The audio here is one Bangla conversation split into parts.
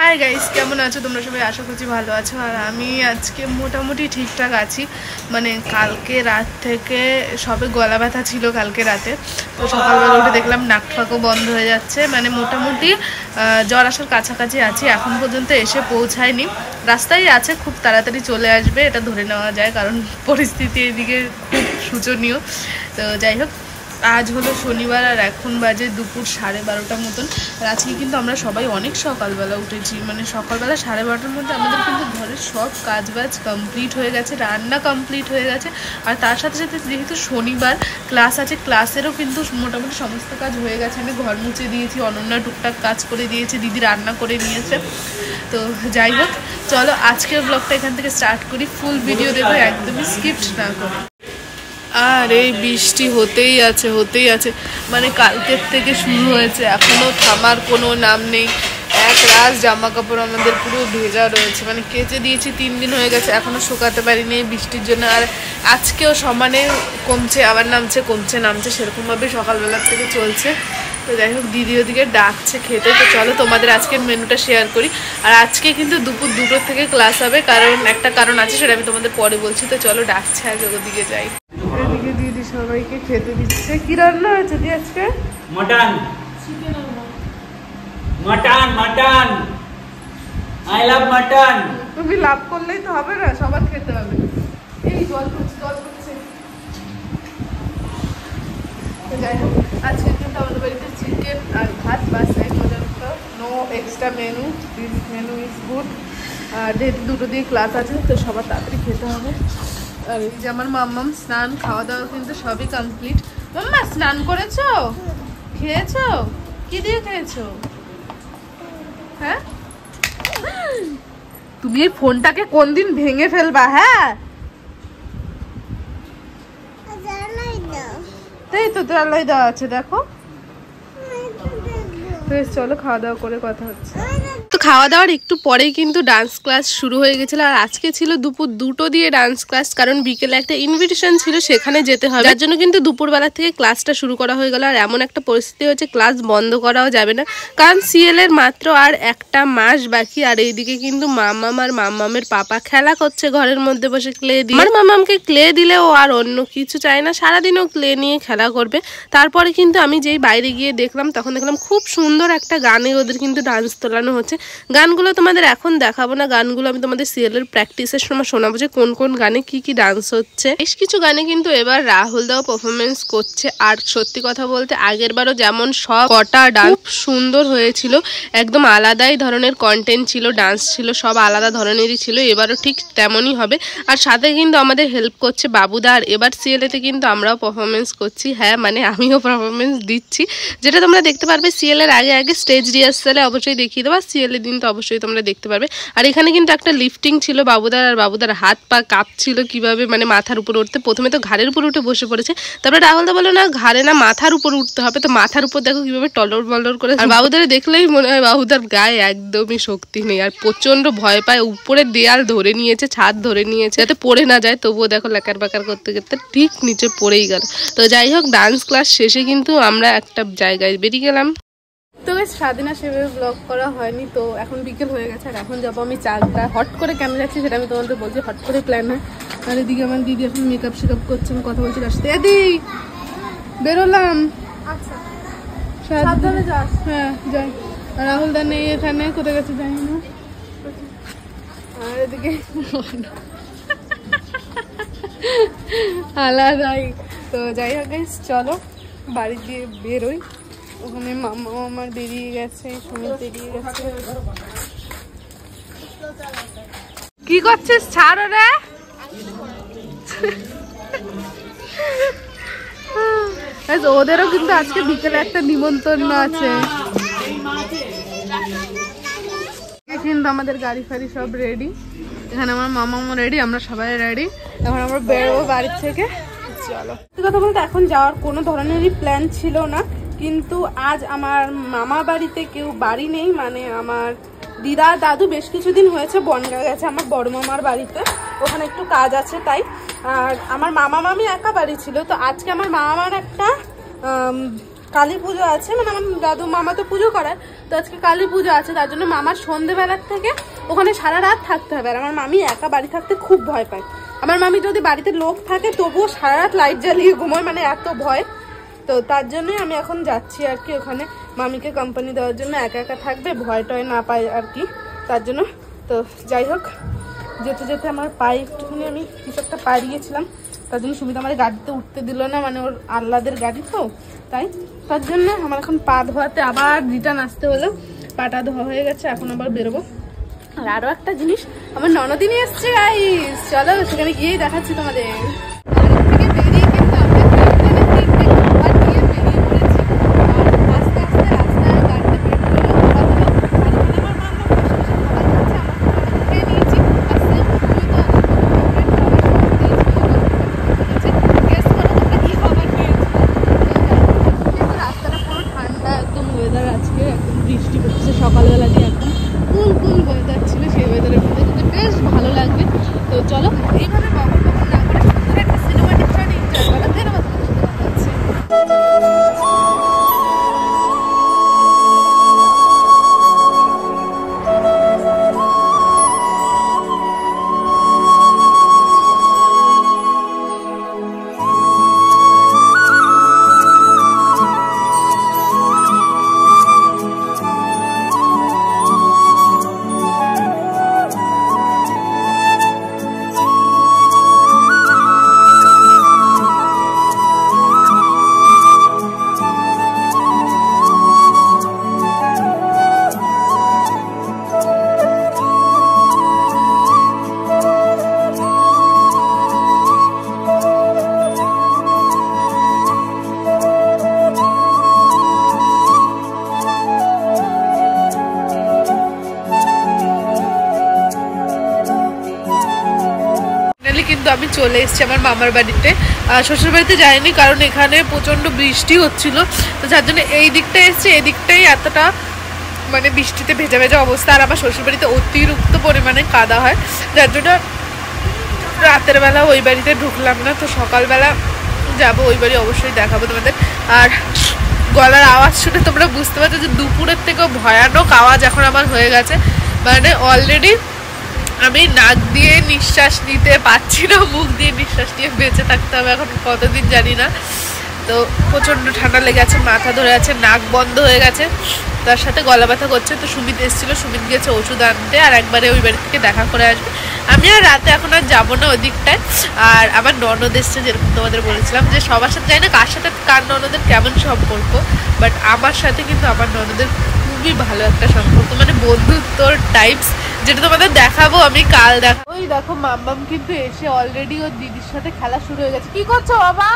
হাই গাইস, কেমন আছো তোমরা সবাই? আশা করছি ভালো আছো। আর আমি আজকে মোটামুটি ঠিকঠাক আছি। মানে কালকে রাত থেকে সবে গলা ব্যথা ছিল কালকে রাতে, তো সকালবেলা উঠে দেখলাম নাক ফাঁকও বন্ধ হয়ে যাচ্ছে। মানে মোটামুটি জ্বর আসার কাছাকাছি আছি, এখন পর্যন্ত এসে পৌঁছায়নি, রাস্তায় আছে, খুব তাড়াতাড়ি চলে আসবে এটা ধরে নেওয়া যায়, কারণ পরিস্থিতি এদিকে খুব শোচনীয়। তো যাই হোক, আজ হলো শনিবার আর এখন বাজে দুপুর 12:30 মতন। আর আজকে কিন্তু আমরা সবাই অনেক সকালবেলা উঠেছি, মানে সকালবেলা 12:30টার মধ্যে আমাদের কিন্তু ঘরের সব কাজবাজ কমপ্লিট হয়ে গেছে, রান্না কমপ্লিট হয়ে গেছে। আর তার সাথে সাথে যেহেতু শনিবার ক্লাস আছে, ক্লাসেরও কিন্তু মোটামুটি সমস্ত কাজ হয়ে গেছে। আমি ঘর মুছে দিয়েছি, অনন্যা টুকটাক কাজ করে দিয়েছে, দিদি রান্না করে নিয়েছে। তো যাই হোক, চলো আজকের ব্লগটা এখান থেকে স্টার্ট করি। ফুল ভিডিও দেখো, একদমই স্কিপ্ট না করে। আর এই বৃষ্টি হতেই আছে, মানে কালকের থেকে শুরু হয়েছে, এখনো থামার কোনো নাম নেই। এক রাত জামা কাপড় আমাদের পুরো ভেজা রয়েছে, মানে কেচে দিয়েছি 3 দিন হয়ে গেছে, এখনো শুকাতে পারিনি এই বৃষ্টির জন্য। আর আজকেও সমানে কমছে আবার নামছে, কমছে নামছে, সেরকমভাবে সকালবেলার থেকে চলছে। তো যাই হোক, দিদি ওদিকে ডাকছে খেতে, তো চলো তোমাদের আজকের মেনুটা শেয়ার করি। আর আজকে কিন্তু দুপুর 2টোর থেকে ক্লাস হবে, কারণ একটা কারণ আছে, সেটা আমি তোমাদের পরে বলছি। তো চলো ডাকছে, আগে ওদিকে যাই। এদিকে দিদি সবাইকে খেতে দিচ্ছে। কি রান্না হয়েছে দি আজকে? Mutton. Mutton I love mutton. তুমি লাভ করলেই তো হবে না, সবার খেতে হবে। এই জল পড়ছে। যাই হোক, আজকে কিন্তু আমাদের বাড়িতে চিকেন আর ভাত, বাস এক মজার মতো, no extra menu. This menu is good. আর যেহেতু 2টো দিয়ে ক্লাস আছে, তো সবার তাড়াতাড়ি খেতে হবে। আর এই যে আমার মাম্মাম স্নান, খাওয়া দাওয়া কিন্তু সবই কমপ্লিট। মাম্মা স্নান করেছো? খেয়েছো? কি দিয়ে খেয়েছো? হ্যাঁ, তুমি এই ফোনটাকে কোন দিন ভেঙে ফেলবা? হ্যাঁ, তাই তো জ্বালাই দেওয়া আছে, দেখো। চলো খাওয়া দাওয়া করে কথা হচ্ছে। তো খাওয়া দাওয়ার একটু পরেই কিন্তু ডান্স ক্লাস শুরু হয়ে গেছিল। আর আজকে ছিল দুপুর 2টো দিয়ে ডান্স ক্লাস, কারণ বিকেলে একটা ইনভিটেশন ছিল, সেখানে যেতে হবে, যার জন্য কিন্তু দুপুরবেলা থেকে ক্লাসটা শুরু করা হয়ে গেল। আর এমন একটা পরিস্থিতি হচ্ছে, ক্লাস বন্ধ করাও যাবে না, কারণ সিএল এর মাত্র আর একটা মাস বাকি। আর এইদিকে কিন্তু মাম্মাম আর মাম্মামের পাপা খেলা করছে ঘরের মধ্যে বসে ক্লে দিয়ে। আমার মাম্মামকে ক্লে দিলে ও আর অন্য কিছু চায় না, সারাদিনও ক্লে নিয়ে খেলা করবে। তারপরে কিন্তু আমি যেই বাইরে গিয়ে দেখলাম, তখন দেখলাম খুব সুন্দর একটা গানে ওদের কিন্তু ডান্স তোলানো হচ্ছে। গানগুলো তোমাদের এখন দেখাবো না, গানগুলো আমি তোমাদের সিরিয়ালের প্র্যাকটিসের সময় শোনাবো যে কোন কোন গানে কি কি ডান্স হচ্ছে। বেশ কিছু গানে কিন্তু এবার রাহুল দাও পারফরমেন্স করছে। আর সত্যি কথা বলতে, আগের বারও যেমন সব কটা ডান্স সুন্দর হয়েছিল, একদম আলাদাই ধরনের কন্টেন্ট ছিল, ডান্স ছিল, সব আলাদা ধরনেরই ছিল, এবারও ঠিক তেমনই হবে। আর সাথে কিন্তু আমাদের হেল্প করছে বাবুদা। আর এবার সিরিয়ালেতে কিন্তু আমরাও পারফরমেন্স করছি, হ্যাঁ মানে আমিও পারফরমেন্স দিচ্ছি, যেটা তোমরা দেখতে পারবে সিরিয়ালের আগে স্টেজ রিহার্সালে অবশ্যই দেখিয়ে দেবো, সিরিয়ালের দিন তো অবশ্যই তোমরা দেখতে পারবে। আর এখানে কিন্তু একটা লিফটিং ছিল বাবুদার, আর বাবুদার হাত পা কাঁপছিল কিভাবে, মানে মাথার উপর উঠতে। প্রথমে তো ঘাড়ের উপর উঠে বসে পড়েছে, তারপরে রাহুলদা বললো না ঘাড়ে না মাথার উপর উঠতে হবে, তো মাথার উপর দেখো কিভাবে টলর বলর করে। আর বাবুদারে দেখলেই মনে হয় বাবুদার গায়ে একদমই শক্তি নেই, আর প্রচন্ড ভয় পায়। উপরে দেয়াল ধরে নিয়েছে, ছাদ ধরে নিয়েছে যাতে পড়ে না যায়, তবুও দেখো লেকার বাকার করতে করতে ঠিক নিচে পড়েই গেল। তো যাই হোক, ডান্স ক্লাস শেষে কিন্তু আমরা একটা জায়গায় বেরিয়ে গেলাম। তো সারাদিন সেভাবে ব্লগ করা হয়নি, তো এখন বিকেল হয়ে গেছে। আর এখন যাবো আমি চাকদা। হট করে কেন যাচ্ছি সেটা আমি তোমাদের বলছি, হট করে প্ল্যান হয়। আর এদিকে আমার দিদি এখন মেকআপ শেকআপ করছে, আমি কথা বলছি আসতে। এদি বেরোলাম, হ্যাঁ যাই। আর রাহুল দা নেই এখানে, কোথায় গেছে জানি না। আর এদিকে আলাদাই। তো যাই হোক গাইস, চলো বাড়ি দিয়ে বেরোই। ওখানে মামা আমার বেরিয়ে গেছে, সুমিত বেরিয়ে গেছে। কি করছিস? ছাড় রে। ওদেরও কিন্তু আজকে বিকেলে একটা নিমন্ত্রণ আছে। কিন্তু আমাদের গাড়ি ফাড়ি সব রেডি, এখানে আমার মামাও রেডি, আমরা সবাই রেডি। এখন আমরা বেরোবো বাড়ি থেকে। চলো, কথা বলতে এখন যাওয়ার কোনো ধরনেরই প্ল্যান ছিল না, কিন্তু আজ আমার মামা বাড়িতে কেউ বাড়ি নেই, মানে আমার দিদা দাদু বেশ কিছুদিন হয়েছে বনগা গেছে আমার বড় মামার বাড়িতে, ওখানে একটু কাজ আছে তাই। আর আমার মামা মামি একা বাড়ি ছিল, তো আজকে আমার মামার একটা কালী পুজো আছে, মানে আমার দাদু মামা তো পুজো করায়, তো আজকে কালী পুজো আছে, তার জন্য মামার সন্ধ্যেবেলার থেকে ওখানে সারা রাত থাকতে হবে। আর আমার মামি একা বাড়ি থাকতে খুব ভয় পায়। আমার মামি যদি বাড়িতে লোক থাকে তবুও সারা রাত লাইট জ্বালিয়ে ঘুমোয়, মানে এত ভয়। তো তার জন্যই আমি এখন যাচ্ছি আর কি ওখানে মামিকে কোম্পানি দেওয়ার জন্য। একা একা থাকবে, ভয় টয় না পায় আর কি, তার জন্য। তো যাই হোক, যেতে যেতে আমার পায়ে একটুখানি আমি কিছু একটা পা দিয়েছিলাম, তার জন্য সুমিত আমার গাড়িতে উঠতে দিল না, মানে ওর আহ্লাদের গাড়ি তো, তার জন্য আমার এখন পা ধোয়াতে আবার রিটার্ন আসতে হলো। পাটা ধোয়া হয়ে গেছে, এখন আবার বেরোবো। আর আরো একটা জিনিস, আমার ননদিনী এসছে গাইস, চলো সেখানে গিয়েই দেখাচ্ছি তোমাদের। সকালবেলা দিয়ে এখন কুল কুল ওয়েদার ছিল, সেই ওয়েদারের মধ্যে কিন্তু বেশ ভালো লাগবে। তো চলো এইভাবে বকর বকর না করে সুন্দর একটা সিনেমাটিক শট এনজয় করা, দেন আবার তোমাদের সাথে কথা হচ্ছে। কিন্তু আমি চলে এসেছি আমার মামার বাড়িতে। শ্বশুর বাড়িতে যাইনি, কারণ এখানে প্রচন্ড বৃষ্টি হচ্ছিল, তো যার জন্য এই দিকটায় এসেছি। এই দিকটাই এতটা মানে বৃষ্টিতে ভেজা ভেজা অবস্থা। আর আমার শ্বশুর বাড়িতে অতিরিক্ত পরিমাণে কাদা হয়, যার জন্য রাতের বেলা ওই বাড়িতে ঢুকলাম না। তো সকালবেলা যাবো ওই বাড়ি, অবশ্যই দেখাবো তোমাদের। আর গলার আওয়াজ শুনে তোমরা বুঝতে পারছো যে দুপুরের থেকেও ভয়ানক আওয়াজ এখন আমার হয়ে গেছে। মানে অলরেডি আমি নাক দিয়ে নিঃশ্বাস নিতে পারছি না, মুখ দিয়ে নিঃশ্বাস নিয়ে বেঁচে থাকতে হবে এখন কতদিন জানি না। তো প্রচণ্ড ঠান্ডা লেগে আছে, মাথা ধরে আছে, নাক বন্ধ হয়ে গেছে, তার সাথে গলা ব্যথা করছে। তো সুমিত এসেছিলো, সুমিত গেছে ওষুধ আনতে, আর একবারে ওই বাড়ি থেকে দেখা করে আসবে। আমি আর রাতে এখন আর যাবো না ওই দিকটায়। আর আমার ননদ এসছে, যেরকম তোমাদের বলেছিলাম যে সবার সাথে যাই না কার সাথে কার ননদের কেমন সম্পর্ক, বাট আমার সাথে কিন্তু আমার ননদের খুবই ভালো একটা সম্পর্ক, মানে বন্ধুত্বর টাইপস, যেটা তোমাদের দেখাবো আমি কাল। দেখাবো। ওই দেখো মাম্মাম কিন্তু এসে অলরেডি ওর দিদির সাথে খেলা শুরু হয়ে গেছে। কি করছো বাবা?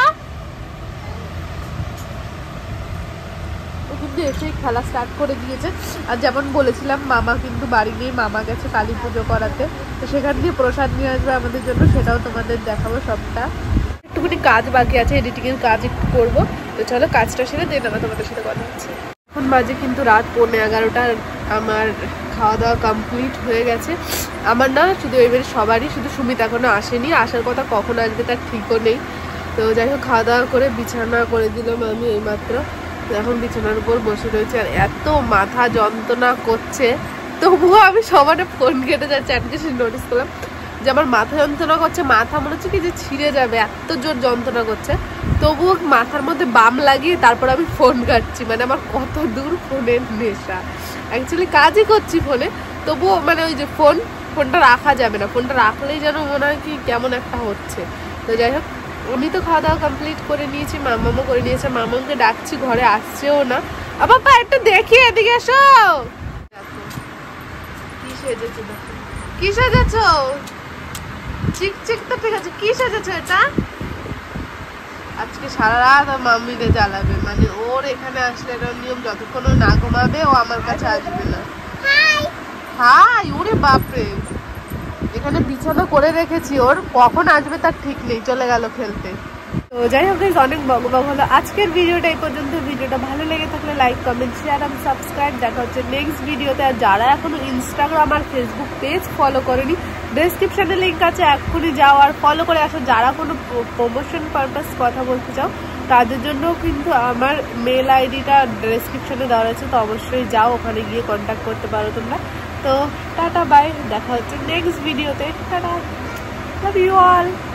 ও কিন্তু এসে খেলা স্টার্ট করে দিয়েছে। আর যেমন বলেছিলাম মামা কিন্তু বাড়ি নেই, মামা গেছে কালী পুজো করাতে, তো সেখান দিয়ে প্রসাদ নিয়ে আসবে আমাদের জন্য, সেটাও তোমাদের দেখাবো সবটা। একটুখানি কাজ বাকি আছে, এডিটিং এর কাজ একটু করবো। তো চলো কাজটা সেরে দেন আমার তোমাদের সাথে কথা হচ্ছে। এখন বাজে কিন্তু রাত 11:15, আমার খাওয়া দাওয়া কমপ্লিট হয়ে গেছে। আমার না শুধু এবারে সবারই, শুধু সুমিত এখনো আসেনি, আসার কথা কখন আসবে তার ঠিকও নেই। তো যাই হোক খাওয়া দাওয়া করে বিছানা করে দিলাম আমি এইমাত্র, এখন বিছানার উপর বসে রয়েছে। আর এত মাথা যন্ত্রণা করছে, তবুও আমি সবার ফোন কেটে যাচ্ছে। আজকে সে নোটিস করলাম যে আমার মাথা যন্ত্রণা করছে, মাথা মনে হচ্ছে কি যে ছিঁড়ে যাবে, এত জোর যন্ত্রণা করছে। তবুও মাথার মধ্যে বাম লাগিয়ে তারপর আমি ফোন কাটছি, মানে আমার কত দূর ফোনের নেশা। অ্যাকচুয়ালি কাজই করছি ফোনে, তবুও মানে ওই যে ফোনটা রাখা যাবে না, ফোনটা রাখলেই যেন মনে হয় কি কেমন একটা হচ্ছে। তো যাই হোক আমি তো খাওয়া দাওয়া কমপ্লিট করে নিয়েছি, মামামও করে নিয়েছে, মামাকে ডাকছি, ঘরে আসছেও না। বাবা একটু দেখি এদিকে এসো। কি সেজেছো দেখো, কি সেজেছো? চিকচিক তো ঠিক আছে, কি সেজেছো এটা? আজকে সারা রাত মাম্মিরে জ্বালাবে, মানে ওর এখানে আসলে এটা নিয়ম, যতক্ষণ না ঘুমাবে ও আমার কাছে আসবে না। হাই, ওরে বাপরে, এখানে বিছানা করে রেখেছি, ওর কখন আসবে তার ঠিক নেই, চলে গেল খেলতে। তো যাই হোক অনেক বকবক হলো আজকের ভিডিওটা এই পর্যন্ত। ভিডিওটা ভালো লেগে থাকলে লাইক, কমেন্ট, শেয়ার এবং সাবস্ক্রাইব। দেখা হচ্ছে নেক্সট ভিডিওতে। আর যারা এখনো ইনস্টাগ্রাম আর ফেসবুক পেজ ফলো করেনি, ডেসক্রিপশনে লিঙ্ক আছে, এক্ষুনি যাও আর ফলো করে আসো। যারা কোনো প্রমোশন পারপাস কথা বলতে চাও তাদের জন্য কিন্তু আমার মেল আইডিটা ডেসক্রিপশনে দেওয়া আছে, তো অবশ্যই যাও, ওখানে গিয়ে কন্ট্যাক্ট করতে পারো তোমরা। তো টাটা বাই, দেখা হচ্ছে নেক্সট ভিডিওতে। Tata, love you all.